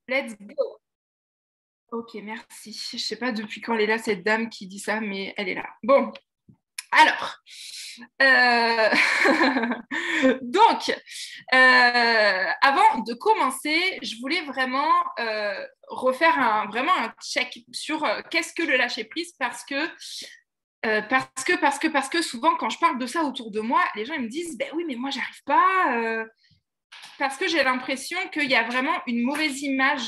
Let's go. Ok, merci. Je ne sais pas depuis quand elle est là, cette dame qui dit ça, mais elle est là. Bon, alors. Donc, avant de commencer, je voulais vraiment refaire vraiment un check sur qu'est-ce que le lâcher-prise parce que souvent, quand je parle de ça autour de moi, les gens ils me disent ben oui, mais moi, j'arrive pas. Parce que j'ai l'impression qu'il y a vraiment une mauvaise image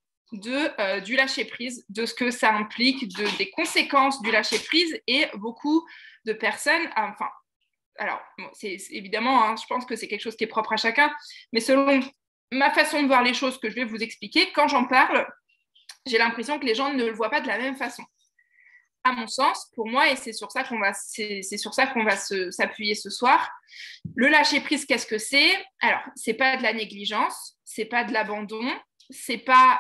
du lâcher-prise, de ce que ça implique, des conséquences du lâcher-prise et beaucoup de personnes, enfin, alors, c'est évidemment, hein, je pense que c'est quelque chose qui est propre à chacun, mais selon ma façon de voir les choses que je vais vous expliquer, quand j'en parle, j'ai l'impression que les gens ne le voient pas de la même façon. À mon sens, pour moi, et c'est sur ça qu'on va s'appuyer ce soir, le lâcher-prise, qu'est-ce que c'est? Alors, c'est pas de la négligence, c'est pas de l'abandon, c'est pas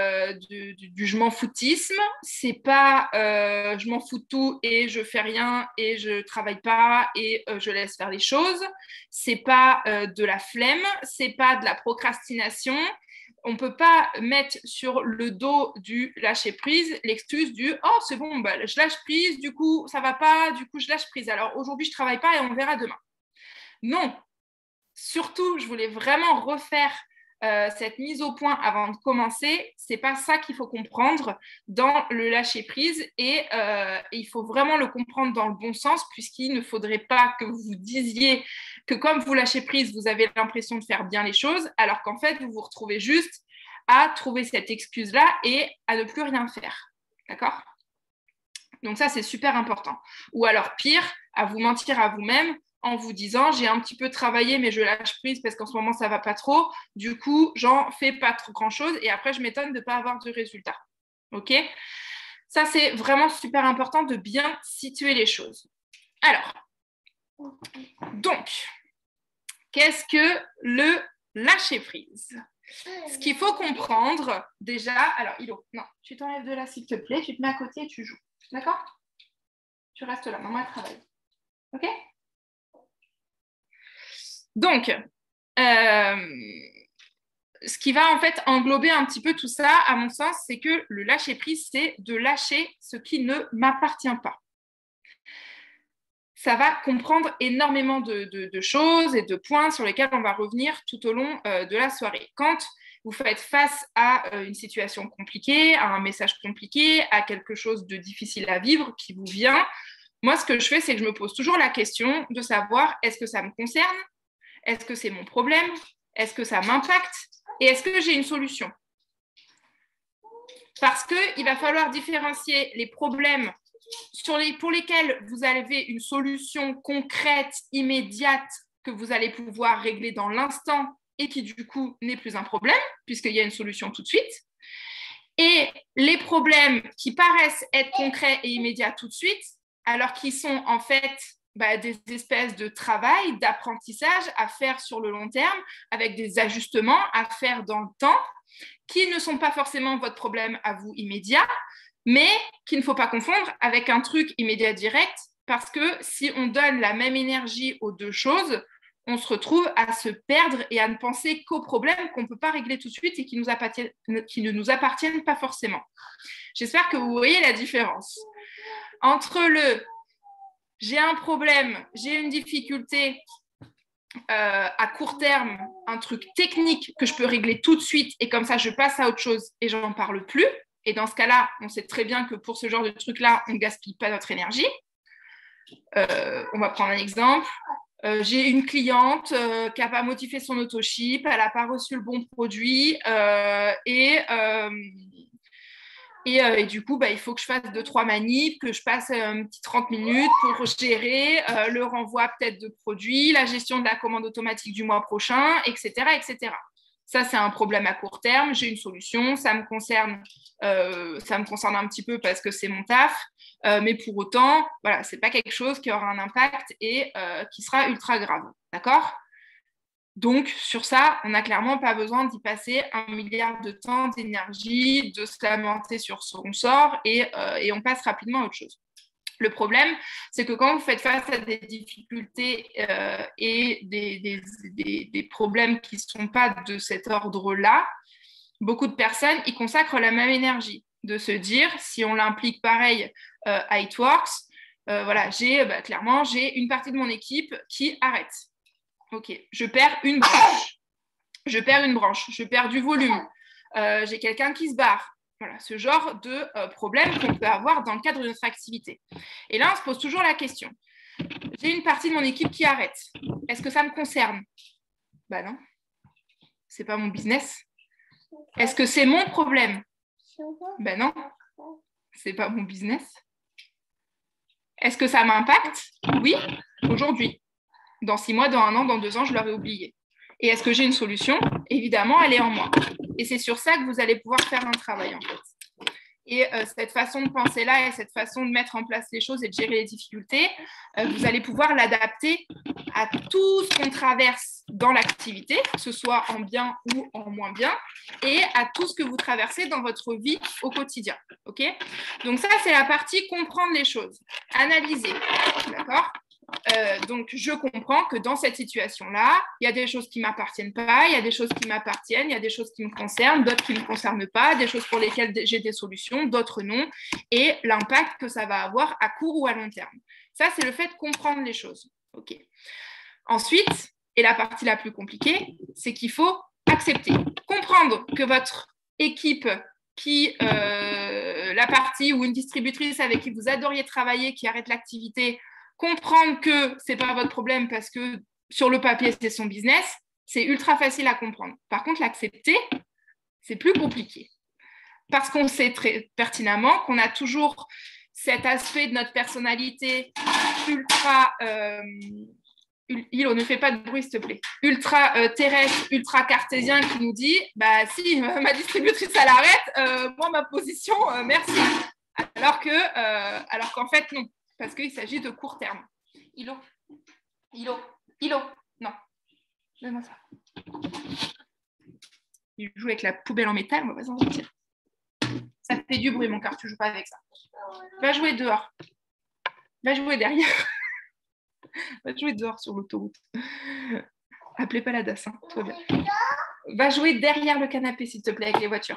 du je m'en foutisme, c'est pas je m'en fous de tout et je fais rien et je travaille pas et je laisse faire les choses, c'est pas de la flemme, c'est pas de la procrastination. On peut pas mettre sur le dos du lâcher prise l'excuse du oh c'est bon bah, je lâche prise, du coup ça va pas, du coup je lâche prise, alors aujourd'hui je travaille pas et on verra demain. Non, surtout, je voulais vraiment refaire cette mise au point avant de commencer. C'est pas ça qu'il faut comprendre dans le lâcher prise et il faut vraiment le comprendre dans le bon sens, puisqu'il ne faudrait pas que vous disiez que comme vous lâchez prise, vous avez l'impression de faire bien les choses, alors qu'en fait vous vous retrouvez juste à trouver cette excuse là et à ne plus rien faire. D'accord? Donc ça, c'est super important. Ou alors pire, à vous mentir à vous-même en vous disant j'ai un petit peu travaillé mais je lâche prise parce qu'en ce moment ça va pas trop, du coup j'en fais pas trop grand chose et après je m'étonne de pas avoir de résultats. Ok? Ça, c'est vraiment super important de bien situer les choses. Alors, donc, qu'est-ce que le lâcher prise? Ce qu'il faut comprendre déjà, alors Ilo, non, tu t'enlèves de là s'il te plaît, tu te mets à côté et tu joues. D'accord? Tu restes là, maman elle travaille. Ok? Donc, ce qui va en fait englober un petit peu tout ça, à mon sens, c'est que le lâcher prise, c'est de lâcher ce qui ne m'appartient pas. Ça va comprendre énormément de choses et de points sur lesquels on va revenir tout au long de la soirée. Quand vous faites face à une situation compliquée, à un message compliqué, à quelque chose de difficile à vivre qui vous vient, moi, ce que je fais, c'est que je me pose toujours la question de savoir est-ce que ça me concerne? Est-ce que c'est mon problème? Est-ce que ça m'impacte? Et est-ce que j'ai une solution? Parce qu'il va falloir différencier les problèmes pour lesquels vous avez une solution concrète, immédiate, que vous allez pouvoir régler dans l'instant et qui du coup n'est plus un problème, puisqu'il y a une solution tout de suite. Et les problèmes qui paraissent être concrets et immédiats tout de suite, alors qu'ils sont en fait des espèces de travail, d'apprentissage à faire sur le long terme, avec des ajustements à faire dans le temps, qui ne sont pas forcément votre problème à vous immédiat, mais qu'il ne faut pas confondre avec un truc immédiat direct, parce que si on donne la même énergie aux deux choses, on se retrouve à se perdre et à ne penser qu'aux problèmes qu'on ne peut pas régler tout de suite et qui ne nous appartiennent pas forcément. J'espère que vous voyez la différence entre le j'ai un problème, j'ai une difficulté à court terme, un truc technique que je peux régler tout de suite et comme ça je passe à autre chose et j'en parle plus. Et dans ce cas-là, on sait très bien que pour ce genre de truc-là, on ne gaspille pas notre énergie. On va prendre un exemple. J'ai une cliente qui n'a pas motivé son autoship, elle n'a pas reçu le bon produit et du coup, il faut que je fasse 2-3 manips, que je passe un petit 30 minutes pour gérer le renvoi peut-être de produits, la gestion de la commande automatique du mois prochain, etc., etc. Ça, c'est un problème à court terme. J'ai une solution. Ça me concerne un petit peu parce que c'est mon taf. Mais pour autant, voilà, ce n'est pas quelque chose qui aura un impact et qui sera ultra grave. D'accord ? Donc, sur ça, on n'a clairement pas besoin d'y passer 1 milliard de temps, d'énergie, de se lamenter sur son sort et on passe rapidement à autre chose. Le problème, c'est que quand vous faites face à des difficultés et des problèmes qui ne sont pas de cet ordre-là, beaucoup de personnes y consacrent la même énergie, de se dire, si on l'implique pareil à It Works, voilà, clairement, j'ai une partie de mon équipe qui arrête. Ok, je perds une branche, je perds du volume, j'ai quelqu'un qui se barre. Voilà, ce genre de problème qu'on peut avoir dans le cadre de notre activité. Et là, on se pose toujours la question. J'ai une partie de mon équipe qui arrête. Est-ce que ça me concerne? Ben non, c'est pas mon business. Est-ce que c'est mon problème? Ben non, c'est pas mon business. Est-ce que ça m'impacte? Oui, aujourd'hui. Dans 6 mois, dans 1 an, dans 2 ans, je l'aurais oublié. Et est-ce que j'ai une solution? Évidemment, elle est en moi. Et c'est sur ça que vous allez pouvoir faire un travail, en fait. Et cette façon de penser-là et cette façon de mettre en place les choses et de gérer les difficultés, vous allez pouvoir l'adapter à tout ce qu'on traverse dans l'activité, que ce soit en bien ou en moins bien, et à tout ce que vous traversez dans votre vie au quotidien. Okay? Donc ça, c'est la partie comprendre les choses, analyser. D'accord? Donc, je comprends que dans cette situation-là, il y a des choses qui ne m'appartiennent pas, il y a des choses qui m'appartiennent, il y a des choses qui me concernent, d'autres qui ne me concernent pas, des choses pour lesquelles j'ai des solutions, d'autres non, et l'impact que ça va avoir à court ou à long terme. Ça, c'est le fait de comprendre les choses. Okay. Ensuite, et la partie la plus compliquée, c'est qu'il faut accepter, comprendre que votre équipe la partie ou une distributrice avec qui vous adoriez travailler, qui arrête l'activité, comprendre que ce n'est pas votre problème parce que sur le papier, c'est son business, c'est ultra facile à comprendre. Par contre, l'accepter, c'est plus compliqué. Parce qu'on sait très pertinemment qu'on a toujours cet aspect de notre personnalité ultra... Hilo, ne fais pas de bruit, s'il te plaît. Ultra terrestre, ultra cartésien qui nous dit bah si ma distributrice elle arrête, moi ma position, merci. Alors qu'en fait, non. Parce qu'il s'agit de court terme. Hilo, non. Donne-moi ça. Il joue avec la poubelle en métal, on va pas s'en sortir. Ça fait du bruit, mon cœur, tu joues pas avec ça. Va jouer dehors. Va jouer derrière. Va jouer dehors sur l'autoroute. Appelez pas la DAS, hein, tout va bien. Va jouer derrière le canapé, s'il te plaît, avec les voitures.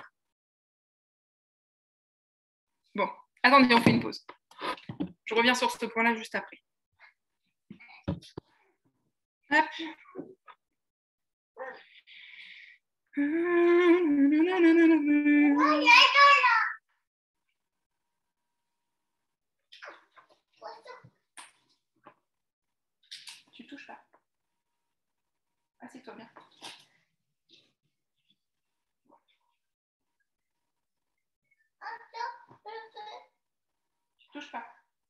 Bon, attendez, on fait une pause. Je reviens sur ce point-là juste après. Hop. Tu touches pas. Assieds-toi bien. Tu touches pas.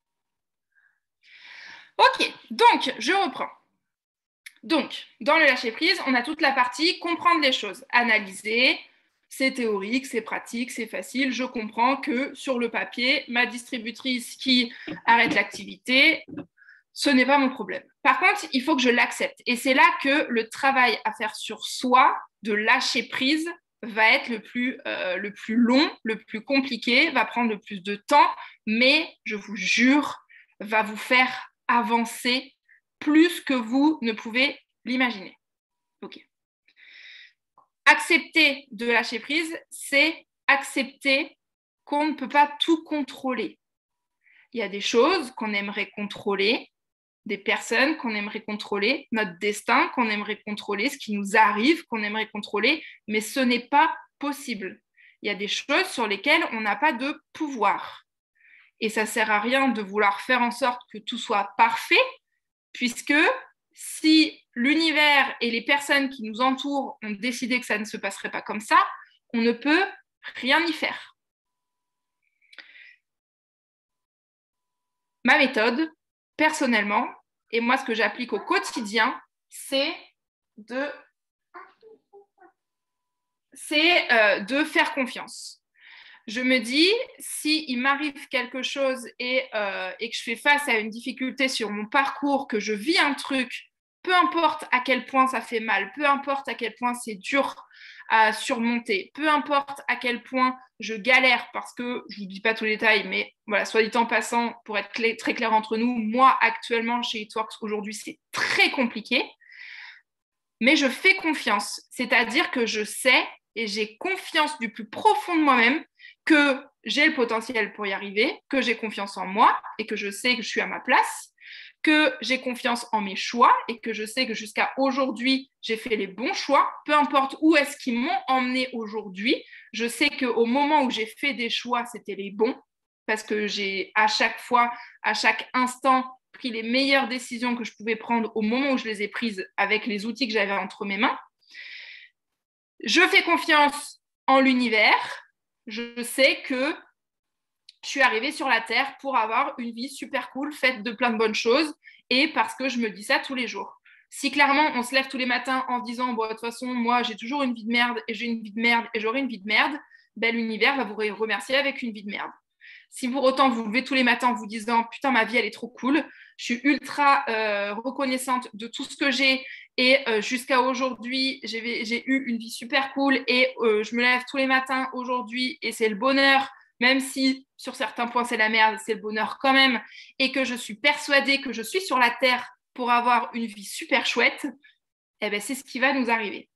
Ok, donc je reprends. Donc, dans le lâcher-prise, on a toute la partie comprendre les choses, analyser, c'est théorique, c'est pratique, c'est facile, je comprends que sur le papier, ma distributrice qui arrête l'activité, ce n'est pas mon problème. Par contre, il faut que je l'accepte. Et c'est là que le travail à faire sur soi, de lâcher-prise, va être le plus long, le plus compliqué, va prendre le plus de temps, mais je vous jure, va vous faire avancer plus que vous ne pouvez l'imaginer. Ok. Accepter de lâcher prise, c'est accepter qu'on ne peut pas tout contrôler. Il y a des choses qu'on aimerait contrôler, des personnes qu'on aimerait contrôler, notre destin qu'on aimerait contrôler, ce qui nous arrive qu'on aimerait contrôler, mais ce n'est pas possible. Il y a des choses sur lesquelles on n'a pas de pouvoir. Et ça ne sert à rien de vouloir faire en sorte que tout soit parfait, puisque si l'univers et les personnes qui nous entourent ont décidé que ça ne se passerait pas comme ça, on ne peut rien y faire. Ma méthode, personnellement, et moi ce que j'applique au quotidien, c'est de faire confiance. Je me dis, s'il m'arrive quelque chose et que je fais face à une difficulté sur mon parcours, que je vis un truc, peu importe à quel point ça fait mal, peu importe à quel point c'est dur à surmonter, peu importe à quel point je galère, parce que je ne vous dis pas tous les détails, mais voilà, soit dit en passant, pour être très clair entre nous, moi actuellement chez It Works aujourd'hui, c'est très compliqué, mais je fais confiance, c'est-à-dire que je sais et j'ai confiance du plus profond de moi-même que j'ai le potentiel pour y arriver, que j'ai confiance en moi et que je sais que je suis à ma place, que j'ai confiance en mes choix et que je sais que jusqu'à aujourd'hui, j'ai fait les bons choix, peu importe où est-ce qu'ils m'ont emmené aujourd'hui. Je sais qu'au moment où j'ai fait des choix, c'était les bons parce que j'ai à chaque fois, à chaque instant, pris les meilleures décisions que je pouvais prendre au moment où je les ai prises avec les outils que j'avais entre mes mains. Je fais confiance en l'univers. Je sais que je suis arrivée sur la Terre pour avoir une vie super cool, faite de plein de bonnes choses, et parce que je me dis ça tous les jours. Si clairement on se lève tous les matins en se disant bon, de toute façon, moi j'ai toujours une vie de merde et j'ai une vie de merde et j'aurai une vie de merde, ben, l'univers va vous remercier avec une vie de merde. Si pour autant vous vous levez tous les matins en vous disant putain, ma vie elle est trop cool, je suis ultra reconnaissante de tout ce que j'ai et jusqu'à aujourd'hui j'ai eu une vie super cool et je me lève tous les matins aujourd'hui et c'est le bonheur, même si sur certains points c'est la merde, c'est le bonheur quand même, et que je suis persuadée que je suis sur la terre pour avoir une vie super chouette, eh ben, c'est ce qui va nous arriver.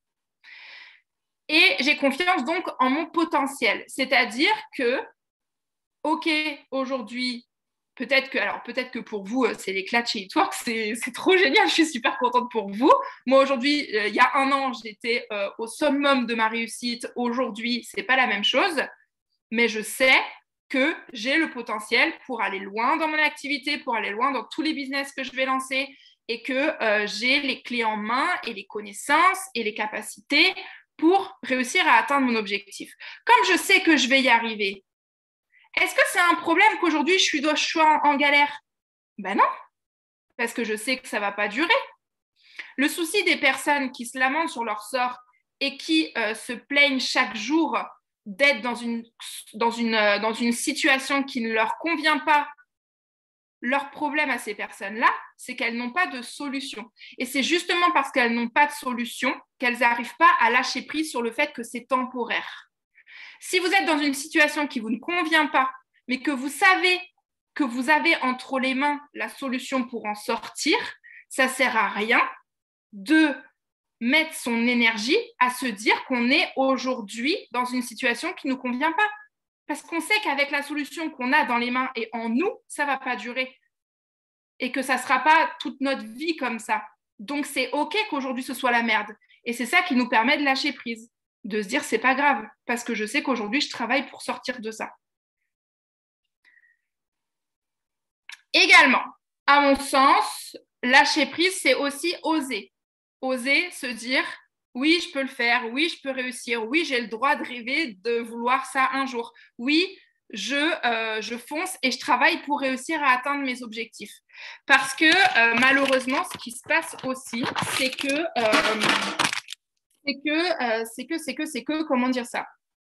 Et j'ai confiance donc en mon potentiel, c'est-à-dire que ok, aujourd'hui, peut-être que pour vous, c'est l'éclat de chez Itwork, c'est trop génial, je suis super contente pour vous. Moi, aujourd'hui, il y a un an, j'étais au summum de ma réussite. Aujourd'hui, c'est pas la même chose, mais je sais que j'ai le potentiel pour aller loin dans mon activité, pour aller loin dans tous les business que je vais lancer et que j'ai les clés en main et les connaissances et les capacités pour réussir à atteindre mon objectif. Comme je sais que je vais y arriver, est-ce que c'est un problème qu'aujourd'hui je suis en galère? Ben non, parce que je sais que ça ne va pas durer. Le souci des personnes qui se lamentent sur leur sort et qui se plaignent chaque jour d'être dans une situation qui ne leur convient pas, leur problème à ces personnes-là, c'est qu'elles n'ont pas de solution. Et c'est justement parce qu'elles n'ont pas de solution qu'elles n'arrivent pas à lâcher prise sur le fait que c'est temporaire. Si vous êtes dans une situation qui vous ne convient pas, mais que vous savez que vous avez entre les mains la solution pour en sortir, ça ne sert à rien de mettre son énergie à se dire qu'on est aujourd'hui dans une situation qui ne nous convient pas. Parce qu'on sait qu'avec la solution qu'on a dans les mains et en nous, ça ne va pas durer. Et que ça ne sera pas toute notre vie comme ça. Donc, c'est OK qu'aujourd'hui, ce soit la merde. Et c'est ça qui nous permet de lâcher prise, de se dire, c'est pas grave, parce que je sais qu'aujourd'hui, je travaille pour sortir de ça. Également, à mon sens, lâcher prise, c'est aussi oser. Oser se dire, oui, je peux le faire, oui, je peux réussir, oui, j'ai le droit de rêver, de vouloir ça un jour. Oui, je fonce et je travaille pour réussir à atteindre mes objectifs. Parce que malheureusement, ce qui se passe aussi, c'est que, comment dire ça?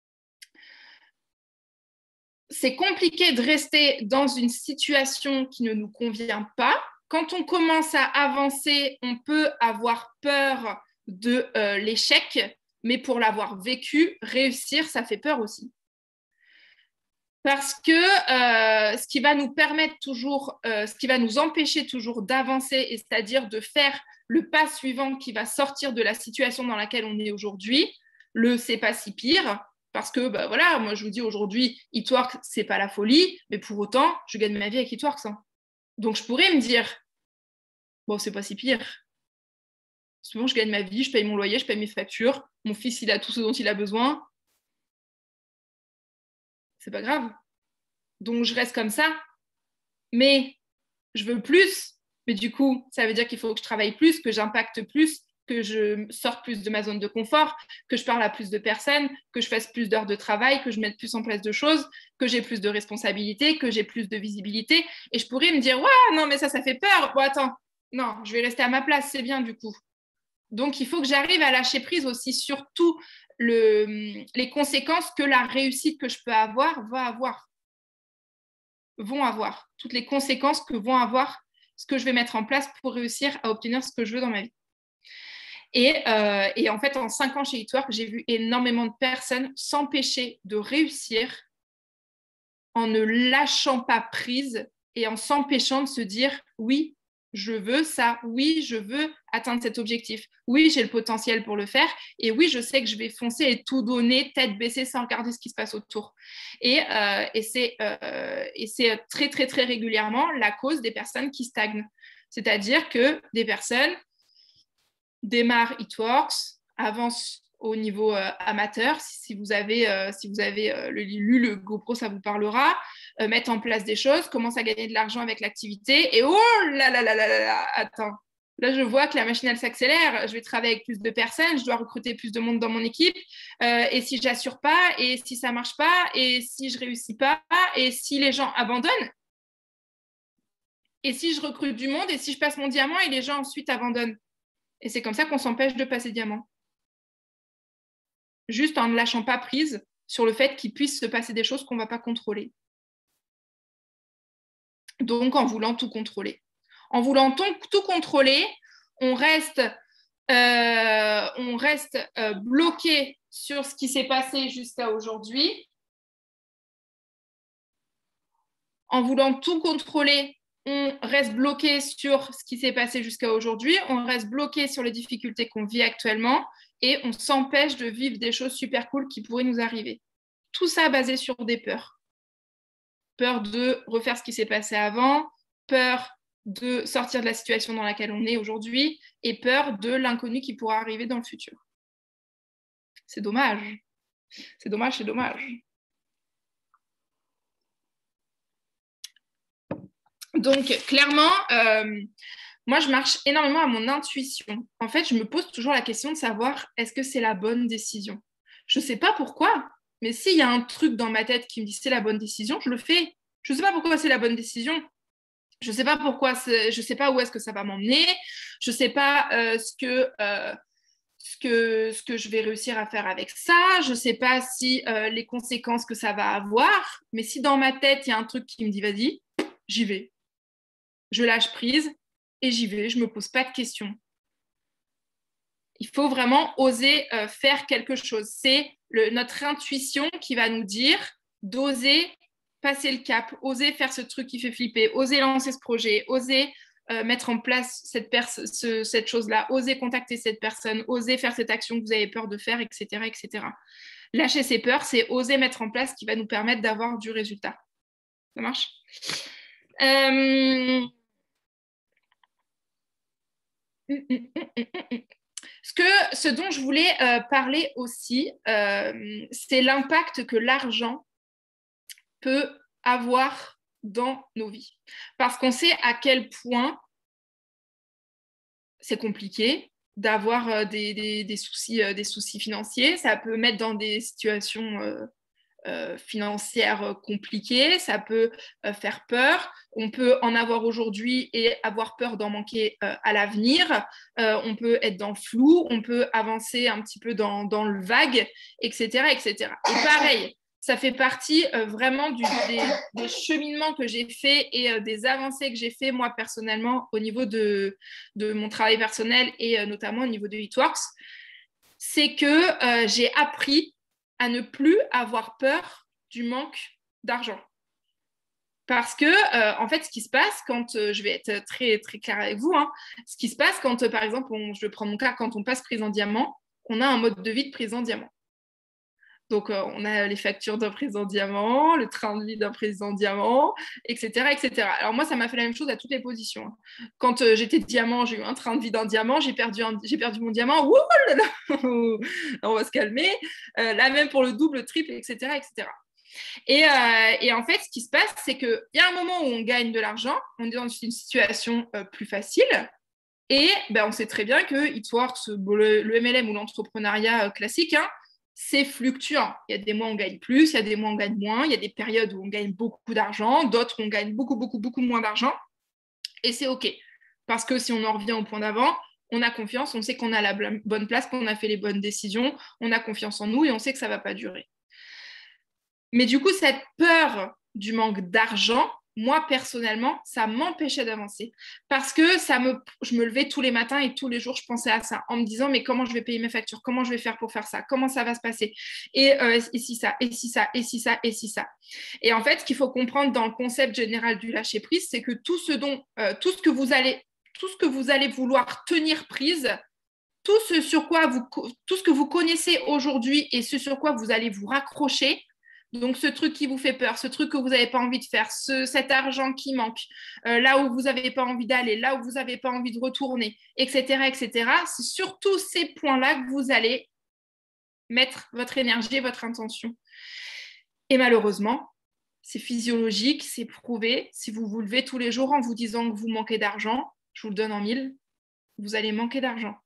C'est compliqué de rester dans une situation qui ne nous convient pas. Quand on commence à avancer, on peut avoir peur de l'échec, mais pour l'avoir vécu, réussir, ça fait peur aussi. Parce que ce qui va nous permettre toujours, ce qui va nous empêcher toujours d'avancer, c'est-à-dire de faire le pas suivant qui va sortir de la situation dans laquelle on est aujourd'hui, le c'est pas si pire, parce que bah, voilà, moi je vous dis aujourd'hui, Itwork, c'est pas la folie, mais pour autant, je gagne ma vie avec Itwork. Donc je pourrais me dire, bon, c'est pas si pire. Souvent, je gagne ma vie, je paye mon loyer, je paye mes factures, mon fils, il a tout ce dont il a besoin. C'est pas grave. Donc, je reste comme ça. Mais je veux plus. Mais du coup, ça veut dire qu'il faut que je travaille plus, que j'impacte plus, que je sorte plus de ma zone de confort, que je parle à plus de personnes, que je fasse plus d'heures de travail, que je mette plus en place de choses, que j'ai plus de responsabilités, que j'ai plus de visibilité. Et je pourrais me dire, ouais, non, mais ça fait peur. Bon, attends, non, je vais rester à ma place, c'est bien du coup. Donc, il faut que j'arrive à lâcher prise aussi sur tout les conséquences que la réussite que je peux avoir vont avoir, toutes les conséquences que vont avoir ce que je vais mettre en place pour réussir à obtenir ce que je veux dans ma vie. Et en fait, en 5 ans chez Itwork, j'ai vu énormément de personnes s'empêcher de réussir en ne lâchant pas prise et en s'empêchant de se dire oui, je veux ça. Oui, je veux atteindre cet objectif. Oui, j'ai le potentiel pour le faire. Et oui, je sais que je vais foncer et tout donner, tête baissée, sans regarder ce qui se passe autour. Et c'est très, très, très régulièrement la cause des personnes qui stagnent. C'est-à-dire que des personnes démarrent It Works, avancent au niveau amateur. Si vous avez lu le GoPro, ça vous parlera. Mettre en place des choses, commence à gagner de l'argent avec l'activité. Et oh là là là là là là, attends. Là, je vois que la machine, elle s'accélère. Je vais travailler avec plus de personnes. Je dois recruter plus de monde dans mon équipe. Et si j'assure pas, et si ça marche pas, et si je réussis pas, et si les gens abandonnent, et si je recrute du monde, et si je passe mon diamant, et les gens ensuite abandonnent. Et c'est comme ça qu'on s'empêche de passer diamant. Juste en ne lâchant pas prise sur le fait qu'il puisse se passer des choses qu'on ne va pas contrôler. Donc, en voulant tout contrôler. En voulant tout contrôler, on reste bloqué sur ce qui s'est passé jusqu'à aujourd'hui. En voulant tout contrôler, on reste bloqué sur ce qui s'est passé jusqu'à aujourd'hui. On reste bloqué sur les difficultés qu'on vit actuellement et on s'empêche de vivre des choses super cool qui pourraient nous arriver. Tout ça basé sur des peurs. Peur de refaire ce qui s'est passé avant, peur de sortir de la situation dans laquelle on est aujourd'hui et peur de l'inconnu qui pourra arriver dans le futur. C'est dommage. C'est dommage, c'est dommage. Donc, clairement, moi, je marche énormément à mon intuition. En fait, je me pose toujours la question de savoir est-ce que c'est la bonne décision. Je ne sais pas pourquoi, mais s'il y a un truc dans ma tête qui me dit c'est la bonne décision, je le fais. Je ne sais pas pourquoi c'est la bonne décision. Je ne sais pas pourquoi, je ne sais pas où est-ce que ça va m'emmener. Je ne sais pas ce que je vais réussir à faire avec ça. Je ne sais pas si les conséquences que ça va avoir. Mais si dans ma tête, il y a un truc qui me dit vas-y, j'y vais. Je lâche prise et j'y vais. Je ne me pose pas de questions. Il faut vraiment oser faire quelque chose. C'est notre intuition qui va nous dire d'oser passer le cap, oser faire ce truc qui fait flipper, oser lancer ce projet, oser mettre en place cette chose-là, oser contacter cette personne, oser faire cette action que vous avez peur de faire, etc., etc. Lâcher ses peurs, c'est oser mettre en place ce qui va nous permettre d'avoir du résultat. Ça marche ? Ce dont je voulais parler aussi, c'est l'impact que l'argent peut avoir dans nos vies. Parce qu'on sait à quel point c'est compliqué d'avoir des soucis financiers. Ça peut mettre dans des situations financières compliquées, ça peut faire peur. On peut en avoir aujourd'hui et avoir peur d'en manquer à l'avenir. On peut être dans le flou, on peut avancer un petit peu dans le vague, etc., etc. Et pareil, ça fait partie vraiment des cheminements que j'ai faits et des avancées que j'ai fait moi personnellement au niveau de mon travail personnel et notamment au niveau de It Works. C'est que j'ai appris à ne plus avoir peur du manque d'argent. Parce que, en fait, ce qui se passe quand, je vais être très, très claire avec vous, hein, ce qui se passe quand, par exemple, je prends mon cas, quand on passe président diamant, on a un mode de vie de président diamant. Donc, on a les factures d'un président diamant, le train de vie d'un président diamant, etc., etc. Alors, moi, ça m'a fait la même chose à toutes les positions. Quand j'étais diamant, j'ai eu un train de vie d'un diamant, j'ai perdu mon diamant. Ouh là là on va se calmer. Là, même pour le double, le triple, etc., etc. Et en fait, ce qui se passe, c'est qu'il y a un moment où on gagne de l'argent, on est dans une situation plus facile. Et ben, on sait très bien que It Works, le MLM ou l'entrepreneuriat classique, hein, c'est fluctuant. Il y a des mois où on gagne plus, il y a des mois où on gagne moins, il y a des périodes où on gagne beaucoup d'argent, d'autres où on gagne beaucoup, beaucoup, beaucoup moins d'argent. Et c'est OK. Parce que si on en revient au point d'avant, on a confiance, on sait qu'on a la bonne place, qu'on a fait les bonnes décisions, on a confiance en nous et on sait que ça ne va pas durer. Mais du coup, cette peur du manque d'argent, moi, personnellement, ça m'empêchait d'avancer. Parce que je me levais tous les matins et tous les jours, je pensais à ça, en me disant, mais comment je vais payer mes factures? Comment je vais faire pour faire ça? Comment ça va se passer? Et si ça, et si ça, et si ça, et si ça. Et en fait, ce qu'il faut comprendre dans le concept général du lâcher-prise, c'est que tout ce que vous allez tout ce que vous allez vouloir tenir prise, tout ce que vous connaissez aujourd'hui et ce sur quoi vous allez vous raccrocher, donc ce truc qui vous fait peur, ce truc que vous n'avez pas envie de faire, cet argent qui manque, là où vous n'avez pas envie d'aller, là où vous n'avez pas envie de retourner, etc., etc., c'est sur tous ces points-là que vous allez mettre votre énergie et votre intention. Et malheureusement, c'est physiologique, c'est prouvé. Si vous vous levez tous les jours en vous disant que vous manquez d'argent, je vous le donne en 1000, vous allez manquer d'argent.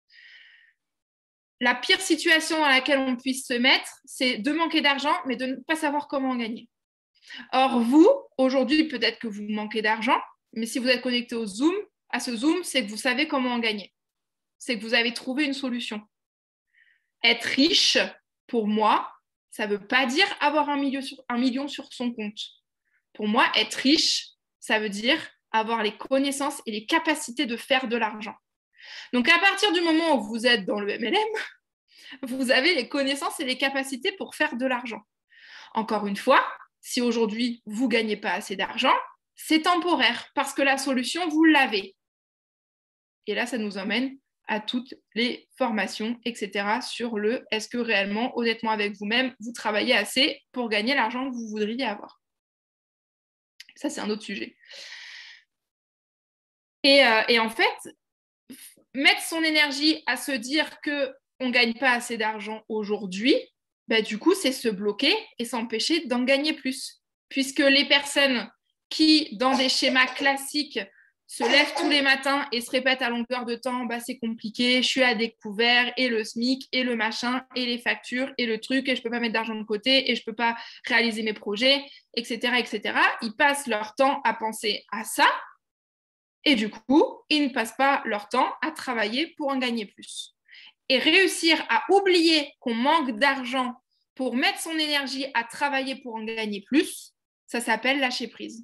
La pire situation dans laquelle on puisse se mettre, c'est de manquer d'argent, mais de ne pas savoir comment en gagner. Or, vous, aujourd'hui, peut-être que vous manquez d'argent, mais si vous êtes connecté à ce Zoom, c'est que vous savez comment en gagner. C'est que vous avez trouvé une solution. Être riche, pour moi, ça ne veut pas dire avoir 1 million sur son compte. Pour moi, être riche, ça veut dire avoir les connaissances et les capacités de faire de l'argent. Donc, à partir du moment où vous êtes dans le MLM, vous avez les connaissances et les capacités pour faire de l'argent. Encore une fois, si aujourd'hui, vous ne gagnez pas assez d'argent, c'est temporaire parce que la solution, vous l'avez. Et là, ça nous emmène à toutes les formations, etc. sur le est-ce que réellement, honnêtement avec vous-même, vous travaillez assez pour gagner l'argent que vous voudriez avoir. Ça, c'est un autre sujet. Et en fait, mettre son énergie à se dire qu'on ne gagne pas assez d'argent aujourd'hui, bah, du coup, c'est se bloquer et s'empêcher d'en gagner plus. Puisque les personnes qui, dans des schémas classiques, se lèvent tous les matins et se répètent à longueur de temps, bah, c'est compliqué, je suis à découvert, et le SMIC, et le machin, et les factures, et le truc, et je ne peux pas mettre d'argent de côté, et je ne peux pas réaliser mes projets, etc., etc. Ils passent leur temps à penser à ça, et du coup, ils ne passent pas leur temps à travailler pour en gagner plus. Et réussir à oublier qu'on manque d'argent pour mettre son énergie à travailler pour en gagner plus, ça s'appelle lâcher prise.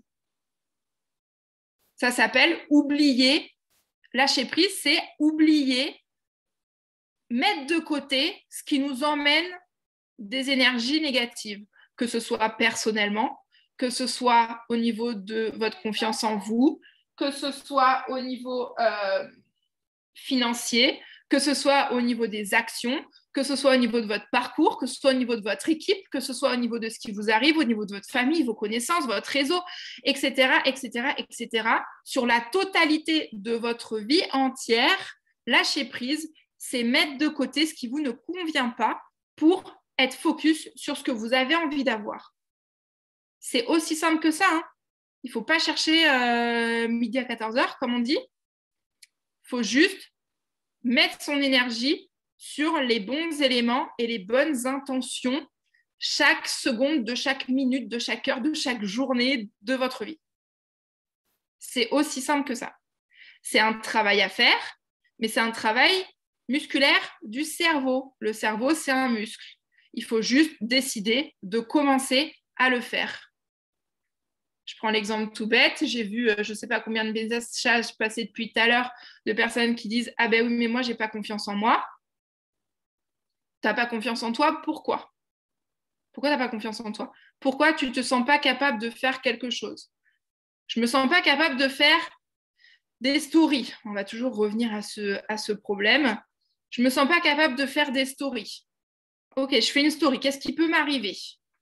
Ça s'appelle oublier. Lâcher prise, c'est oublier, mettre de côté ce qui nous emmène des énergies négatives, que ce soit personnellement, que ce soit au niveau de votre confiance en vous, que ce soit au niveau financier, que ce soit au niveau des actions, que ce soit au niveau de votre parcours, que ce soit au niveau de votre équipe, que ce soit au niveau de ce qui vous arrive, au niveau de votre famille, vos connaissances, votre réseau, etc., etc., etc. Sur la totalité de votre vie entière, lâcher prise, c'est mettre de côté ce qui vous ne convient pas pour être focus sur ce que vous avez envie d'avoir. C'est aussi simple que ça. Hein. Il ne faut pas chercher midi à 14h, comme on dit. Il faut juste mettre son énergie sur les bons éléments et les bonnes intentions chaque seconde, de chaque minute, de chaque heure, de chaque journée de votre vie. C'est aussi simple que ça. C'est un travail à faire, mais c'est un travail musculaire du cerveau. Le cerveau, c'est un muscle. Il faut juste décider de commencer à le faire. Je prends l'exemple tout bête. J'ai vu, je ne sais pas combien de messages passer depuis tout à l'heure de personnes qui disent « Ah ben oui, mais moi, je n'ai pas confiance en moi. » Tu n'as pas confiance en toi, pourquoi? Pourquoi tu n'as pas confiance en toi? Pourquoi tu ne te sens pas capable de faire quelque chose? Je ne me sens pas capable de faire des stories. On va toujours revenir à ce problème. Je ne me sens pas capable de faire des stories. Ok, je fais une story. Qu'est-ce qui peut m'arriver?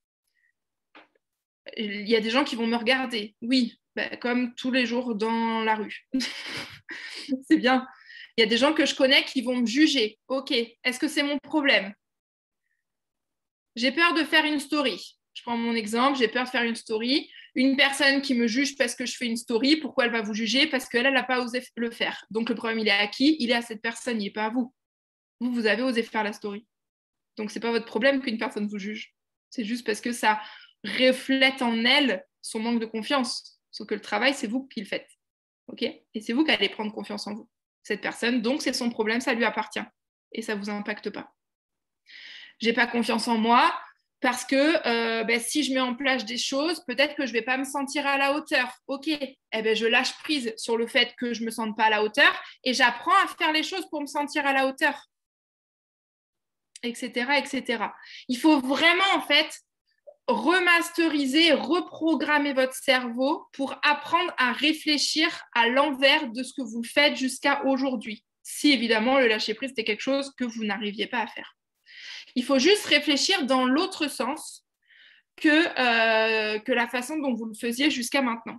Il y a des gens qui vont me regarder. Oui, bah, comme tous les jours dans la rue. C'est bien. Il y a des gens que je connais qui vont me juger. Ok, est-ce que c'est mon problème? J'ai peur de faire une story. Je prends mon exemple, j'ai peur de faire une story. Une personne qui me juge parce que je fais une story, pourquoi elle va vous juger? Parce qu'elle n'a pas osé le faire. Donc le problème, il est à qui? Il est à cette personne, il n'est pas à vous. Vous avez osé faire la story. Donc ce n'est pas votre problème qu'une personne vous juge. C'est juste parce que ça reflète en elle son manque de confiance. Sauf que le travail, c'est vous qui le faites. Okay? Et c'est vous qui allez prendre confiance en vous. Cette personne, donc c'est son problème, ça lui appartient. Et ça ne vous impacte pas. J'ai pas confiance en moi parce que si je mets en place des choses, peut-être que je ne vais pas me sentir à la hauteur. Ok, je lâche prise sur le fait que je ne me sente pas à la hauteur et j'apprends à faire les choses pour me sentir à la hauteur. Etc., etc. Il faut vraiment, en fait, remasteriser, reprogrammer votre cerveau pour apprendre à réfléchir à l'envers de ce que vous faites jusqu'à aujourd'hui. Si évidemment le lâcher-prise était quelque chose que vous n'arriviez pas à faire. Il faut juste réfléchir dans l'autre sens que la façon dont vous le faisiez jusqu'à maintenant.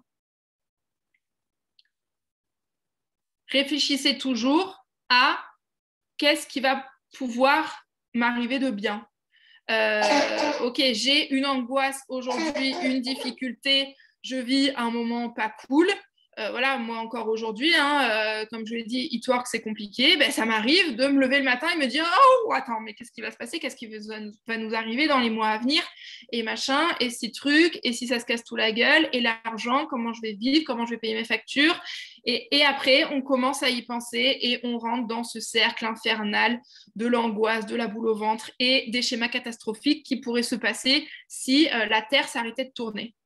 Réfléchissez toujours à qu'est-ce qui va pouvoir m'arriver de bien. Ok, j'ai une angoisse aujourd'hui, une difficulté, je vis un moment pas cool. Voilà, moi encore aujourd'hui, comme je l'ai dit, e-work c'est compliqué. Ben, ça m'arrive de me lever le matin et me dire oh attends, mais qu'est-ce qui va se passer, qu'est-ce qui va nous arriver dans les mois à venir et machin, et ces trucs, et si ça se casse tout la gueule, et l'argent, comment je vais vivre, comment je vais payer mes factures. Et après, on commence à y penser et on rentre dans ce cercle infernal de l'angoisse, de la boule au ventre et des schémas catastrophiques qui pourraient se passer si la Terre s'arrêtait de tourner.